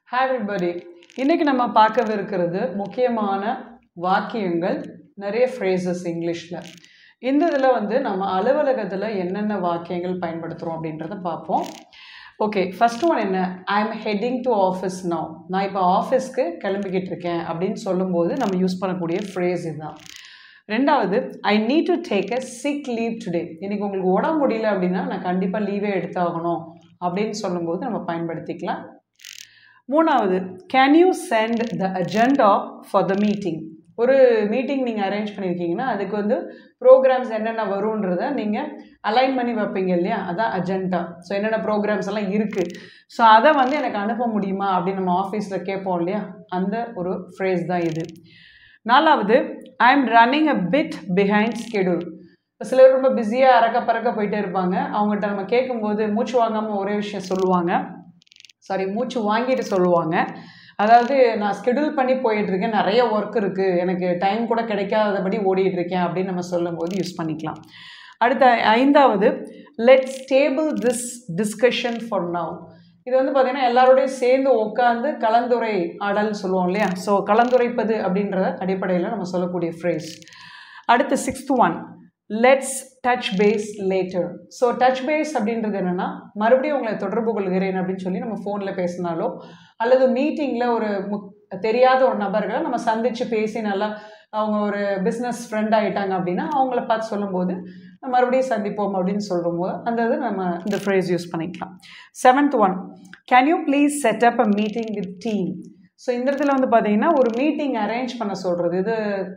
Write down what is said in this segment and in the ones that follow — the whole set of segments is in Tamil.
Hi everybody. இன்னைக்கு நம்ம பார்க்கவிருக்கிறது முக்கியமான வாக்கியங்கள் நிறைய phrases இங்கிலீஷ்ல. இந்த இதுல நம்ம அலுவலகத்துல என்னென்ன வாக்கியங்கள் பயன்படுத்துறோம் அப்படின்றத பார்ப்போம். ஓகே, ஃபர்ஸ்ட் ஒன் என்ன? I am heading to office now. நான் இப்போ ஆஃபீஸ்க்கு கிளம்பிக்கிட்டு இருக்கேன் அப்படின்னு சொல்லும்போது நம்ம யூஸ் பண்ணக்கூடிய phrase இதுதான். ரெண்டாவது, I need to take a sick leave today. இன்னைக்கு உங்களுக்கு உடம்பு முடியல அப்படின்னா நான் கண்டிப்பாக லீவே எடுத்தாகணும் அப்படின்னு சொல்லும்போது நம்ம பயன்படுத்திக்கலாம். மூணாவது, can you send the agenda for the meeting. ஒரு மீட்டிங் நீங்கள் அரேஞ்ச் பண்ணியிருக்கீங்கன்னா அதுக்கு ப்ரோக்ராம்ஸ் என்னென்ன வரும்ன்றதை நீங்கள் அலைன் பண்ணி வைப்பீங்க இல்லையா, அதான் அஜெண்டா. ஸோ என்னென்ன ப்ரோக்ராம்ஸ் எல்லாம் இருக்குது, ஸோ அதை எனக்கு அனுப்ப முடியுமா அப்படின்னு நம்ம ஆஃபீஸில் கேட்போம் இல்லையா, அந்த ஒரு ஃப்ரேஸ் தான் இது. நாலாவது, I am running a bit behind schedule. இப்போ சிலர் ரொம்ப பிஸியாக அறக்க பறக்க போயிட்டே இருப்பாங்க. அவங்ககிட்ட நம்ம கேட்கும்போது மூச்சு வாங்காமல் ஒரே விஷயம் சொல்லுவாங்க, மூச்சு வாங்கிட்டு சொல்லுவாங்க. அதாவது நான் ஸ்கெடியூல் பண்ணி போயிட்டுருக்கேன், நிறைய ஒர்க் இருக்குது, எனக்கு டைம் கூட கிடைக்காதபடி ஓடிட்டுருக்கேன் அப்படின்னு நம்ம சொல்லும்போது யூஸ் பண்ணிக்கலாம். அடுத்த ஐந்தாவது, let's table this discussion for now. இது பார்த்திங்கன்னா எல்லாரோடையும் சேர்ந்து உட்காந்து கலந்துரை ஆடல்னு சொல்லுவோம் இல்லையா, ஸோ கலந்துரைப்பது அப்படின்ற அடிப்படையில் நம்ம சொல்லக்கூடிய ஃப்ரேஸ். அடுத்து sixth one, let's touch base later. So touch base அப்படின்றது என்னென்னா, மறுபடியும் உங்களை தொடர்பு கொள்கிறேன் அப்படின்னு சொல்லி நம்ம ஃபோனில் பேசினாலோ அல்லது மீட்டிங்கில் ஒரு தெரியாத ஒரு நபர்களை நம்ம சந்தித்து பேசி நல்லா அவங்க ஒரு பிஸ்னஸ் ஃப்ரெண்ட் ஆகிட்டாங்க அப்படின்னா அவங்கள பார்த்து சொல்லும்போது மறுபடியும் சந்திப்போம் அப்படின்னு சொல்லும்போது அந்த இது நம்ம இந்த ஃப்ரேஸ் யூஸ் பண்ணிக்கலாம். Seventh one, can you please set up a meeting with team. So இந்த இடத்துல பார்த்தீங்கன்னா ஒரு மீட்டிங் அரேஞ்ச் பண்ண சொல்கிறது, இது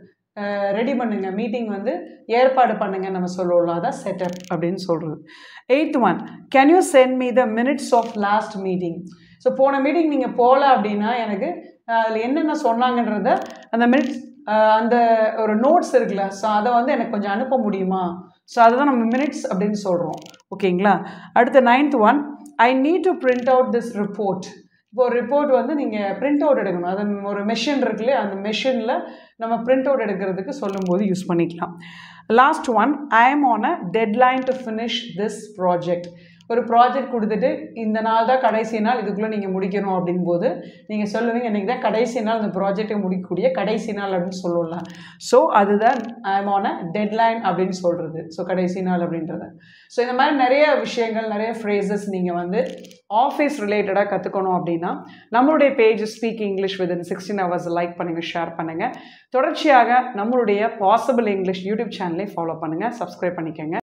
ரெடி பண்ணுங்க, மீட்டிங் ஏற்பாடு பண்ணுங்க நம்ம சொல்லுவோம், அதான் செட்டப் அப்படின்னு சொல்கிறது. Eighth one, can you send me the minutes of last meeting. So போன மீட்டிங் நீங்கள் போகல அப்படின்னா எனக்கு அதில் என்னென்ன சொன்னாங்கன்றத அந்த மினிட்ஸ் அந்த ஒரு நோட்ஸ் இருக்குல்ல, ஸோ அதை எனக்கு கொஞ்சம் அனுப்ப முடியுமா, ஸோ அதுதான் நம்ம மினிட்ஸ் அப்படின்னு சொல்கிறோம். ஓகேங்களா. அடுத்த ninth one, I need to print out this report. இப்போ ஒரு ரிப்போர்ட் நீங்கள் பிரிண்ட் அவுட் எடுக்கணும், அது ஒரு மெஷின் இருக்குல்லையே, அந்த மெஷினில் நம்ம பிரிண்ட் அவுட் எடுக்கிறதுக்கு சொல்லும்போது யூஸ் பண்ணிக்கலாம். Last one, I am on a deadline to finish this project. ஒரு ப்ராஜெக்ட் கொடுத்துட்டு இந்த நாள் தான் கடைசி நாள், இதுக்குள்ளே நீங்கள் முடிக்கணும் அப்படின் போது நீங்கள் சொல்லுவீங்க இன்றைக்கி தான் கடைசி நாள், இந்த ப்ராஜெக்டை முடிக்கக்கூடிய கடைசி நாள் அப்படின்னு சொல்லலாம். ஸோ அதுதான் I am on a deadline அப்படின்னு சொல்கிறது, ஸோ கடைசி நாள் அப்படின்றத. ஸோ இந்த மாதிரி நிறைய விஷயங்கள், நிறைய ஃப்ரேசஸ் நீங்கள் ஆஃபீஸ் ரிலேட்டடாக கற்றுக்கணும் அப்படின்னா நம்மளுடைய page speak English within 16 hours like பண்ணுங்கள், ஷேர் பண்ணுங்கள். தொடர்ச்சியாக நம்மளுடைய பாசிபிள் இங்கிலீஷ் யூடியூப் சேனலை ஃபாலோ பண்ணுங்கள், சப்ஸ்கிரைப் பண்ணிக்கோங்க.